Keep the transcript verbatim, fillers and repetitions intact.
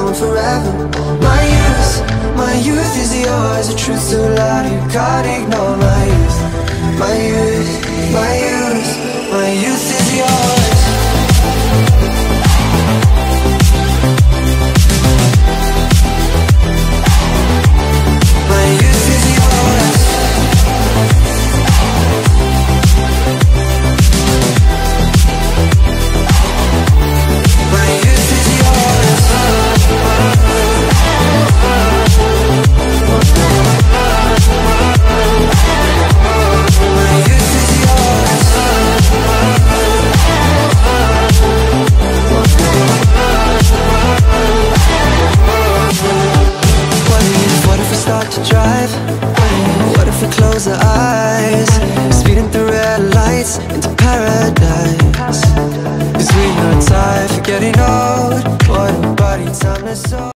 on forever. My youth, my youth is yours. The truth's too loud, you can't ignore my youth. My youth, my youth, my youth is yours. My youth is yours. My youth is yours. My youth is yours. What if, what if we start to drive? What if we close our eyes? Speeding through red lights into paradise. Cause we know time for getting old. What a body time to soul.